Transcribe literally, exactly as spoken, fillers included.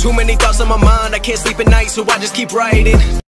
Too many thoughts on my mind, I can't sleep at night, so I just keep writing.